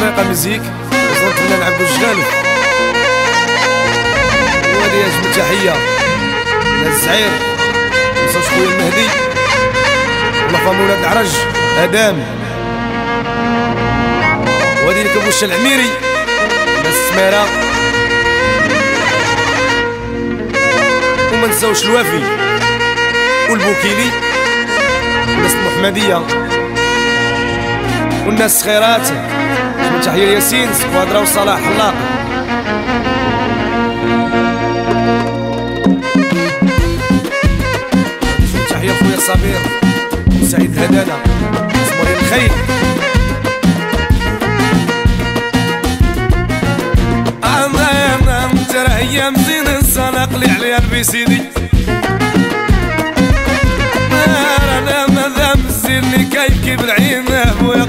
فريق مزيك وصلت لنا عبد الجلال وهذه أجمل تحية للزعير وصوت خويا المهدي ولافام ولاد العرج آدم وهذه لكبوش العميري السميرة وما نساوش الوافي والبوكيلي والناس المحمدية والناس الصغيرات. تحية ياسين سكوادرا وصلاح حلاق. تحية خويا صابير وسعيد هدانا صبري الخير. أنا ترى أيام زين السنة قلي عليها بسيدي أنا ماذا مزيني كيف كيف العين أبويا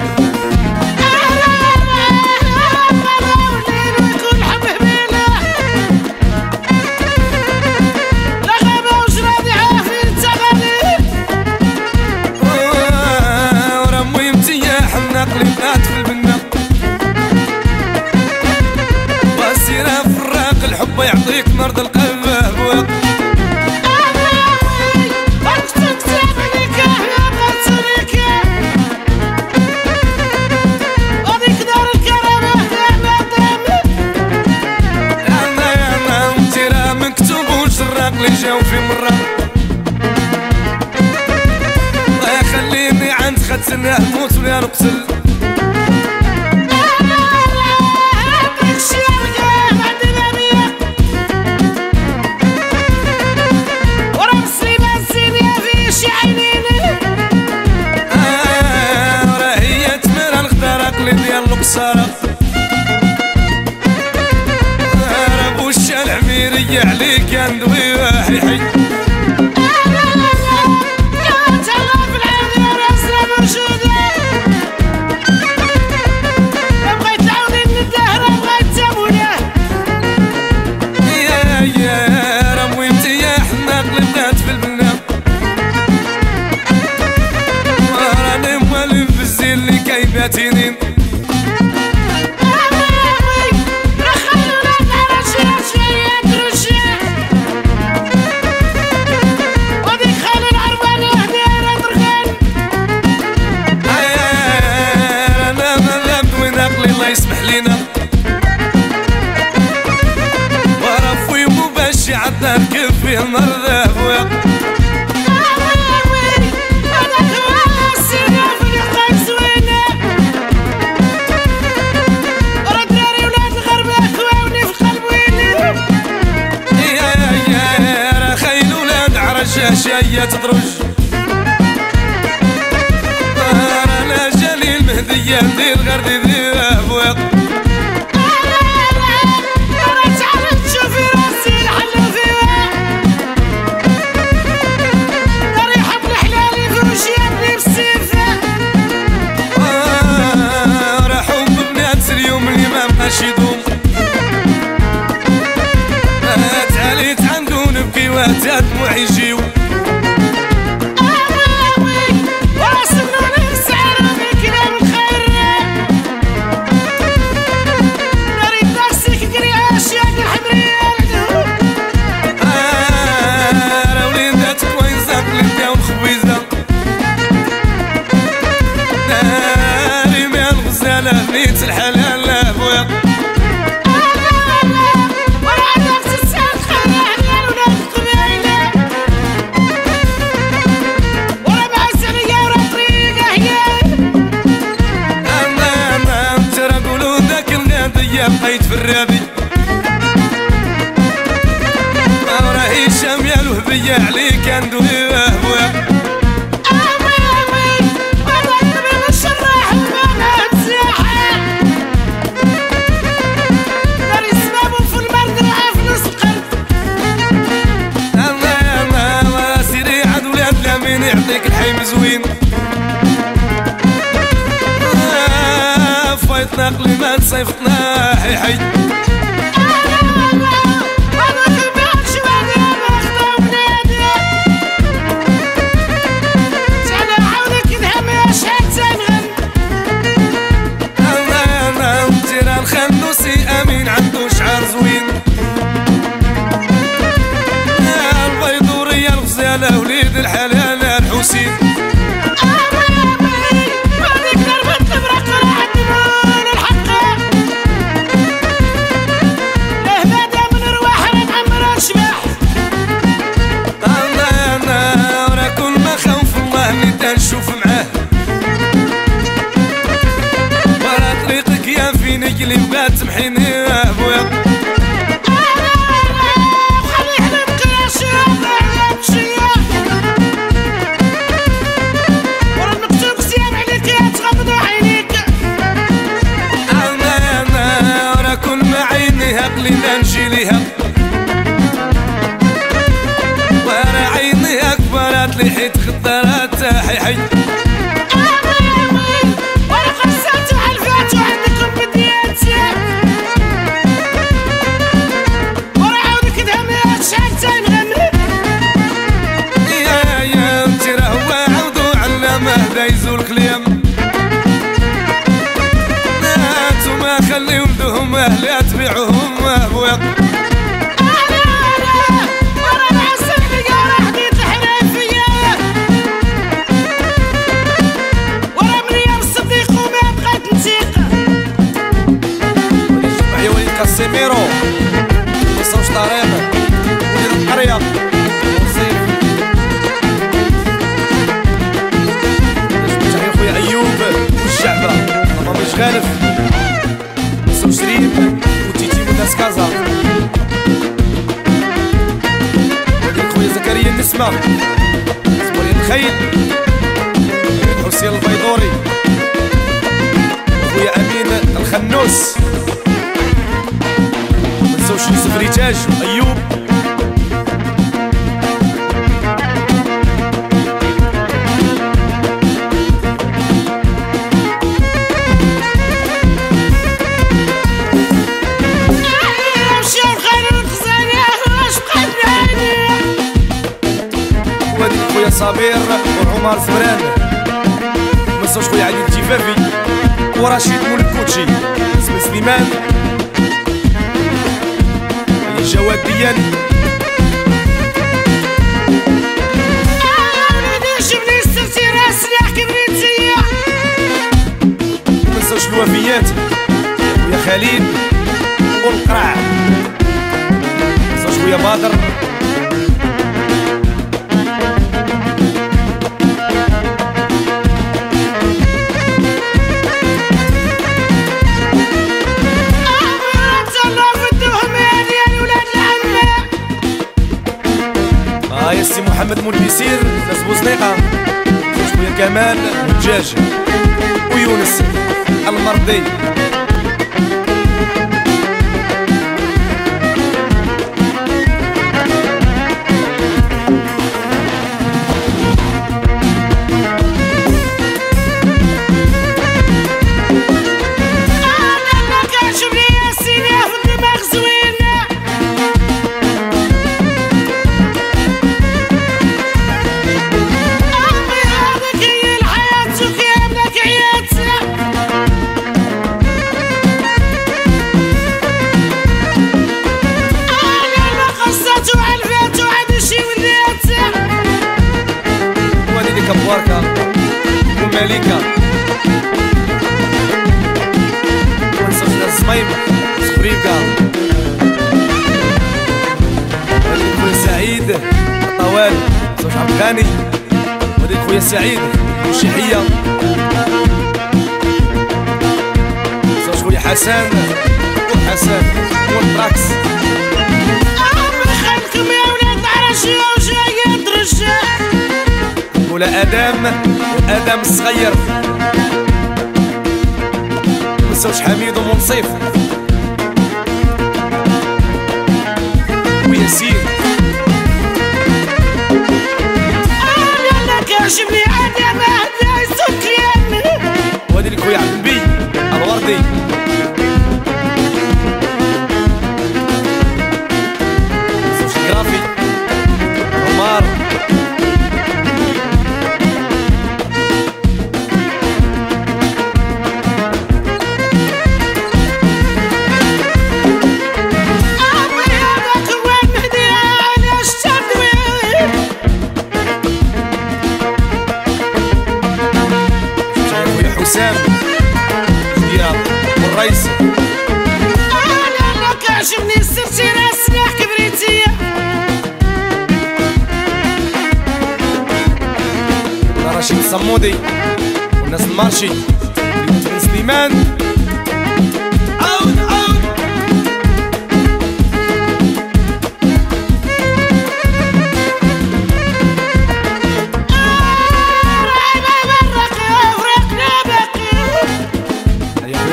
قلبات في البنا واسيرة فراق الحب يعطيك مرض القلب أبوك أنا متيرة مكتوب وشراق اللي جاو في مرة الله يخليني عند خدسنا نموت ولا نقتل صارت رب وش العميرية عليك اندوي واحي حي بغيت تعاوني من الدهر بغيت تابونا يا رموي متيا حنا قلبنات في البنا راني موالف بالزين اللي كايباتينين يسمح لينا ورفوي مباشي عدنا ركب فيه المرضى أبويا أنا خواسينا في اليقظة زوينة ورا دراري ولاد الغرب أخواني في قلب ويني يا راه خاين ولاد عرجة شاية تدرج أنا جالي المهدية ندير غردي ذي أبويا أنا تعرف تشوفي راسي الحل فيها ريحة بالحلالي في وجهي بالسيفة راحوا ببنات اليوم اللي ما بقاش يدوم تعاليت عنده نبكي وهتا دموعي يجيو بنيت الحلال لابويا ورا نفس الساق خلاني ولاد القبيلة ورا معسلية ورا طريقة هي أنا ترى قولوا ذاك الغادية بقيت في الرابي ورا هشام يا الوهبية عليك اندوي أبويا يعطيك الحي مزوين فايتنا قلي ما نصيفتنا حي حي عينيك اللي بغات تمحيني يا بويا خلينا نجي ليها ورا عيني اكبرات لي حيت خضرات حي ورا قصات وعلفات وعندكم بدياتي ورا عاودك دهمات شحال تاي مغني يا انتي راه هو عاودو علامه هدا يزول كليم ناتوما خلي ولدهم اهلها تبيعوهم بويا ورا العسل لقى راح حنافية ورا مريم الصديق وما بغات نتيق ولي وليد كاسيميرو ميصوبش طريق وليد القرية وصيف تحية خويا أيوب والشعبة مامي شغالف ميصوب شريف وتيتي وناس كازا وليد خويا زكريا النسمة زبوري الخيل حسين البيضوري خويا أمين الخنوس منساوش يوسف ريتاج وأيوب خويا صابير وعمر زبران منساوش خويا علي الجفافي ورشيد مول الكوتشي اسم سليمان جواد دياني جبني السرتي راس سلاح كبريتية منساوش الوفيات خويا خليل والقرع منساوش خويا بدر سي محمد مولبيسير ناس بوزنيقة خويا كمال الدجاج ويونس المرضي كبواركا وماليكا ونسوش الزميم سخريكا وليد خويا سعيد الطوال منساوش عبد الغني وليد خويا سعيد وشيحية منساوش خويا حسن وحسن والطراكس من خلكم يا ولاد عرشية وجاية درجة ولا ادم وادم الصغير منساوش حميد ومنصيف وياسين انا كاشفني ادم هدا يسكرني وهادي لك خويا عبد النبي الوردي منساوش الكرافي عمار حسام زياد والرئيس انا كاشفني السرتي راس سلاح كبريتية رشيد الصمودي والناس المارشي بن سليمان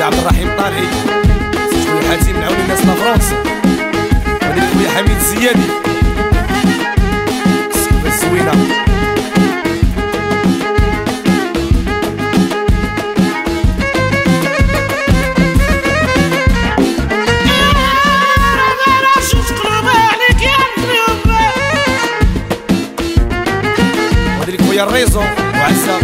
عبد الرحيم طالعي، سي خويا حاتم نعاون الناس لفرنسا، هادي خويا حميد الزيادي، السيبه الزوينه. خويا الريزو وعزة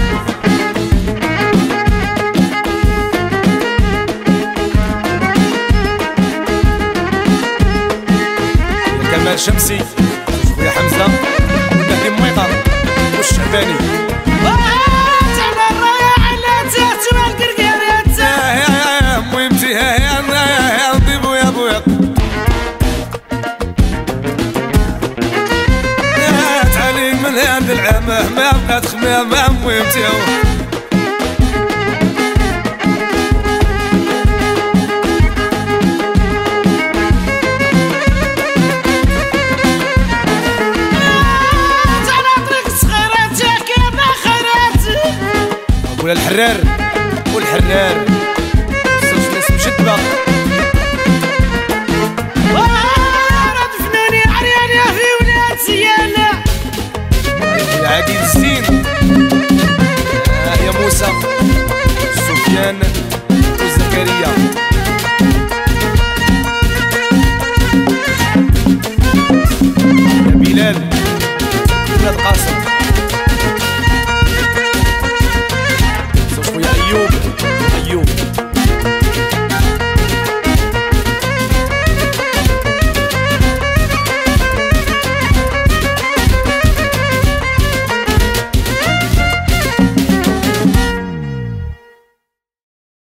كمال شمسي، خويا حمزة والنهدي مويطر والشعباني تعمل الراية على تحت والقرقارات يا مهمتي يا ضيبو يا بويا تعالي من هاد العامة ما بقات خمامة مهمتي ولا الحرار والحرار صوت ناس مشدبة راه فناني عريانة في ولاد سيانة العقيل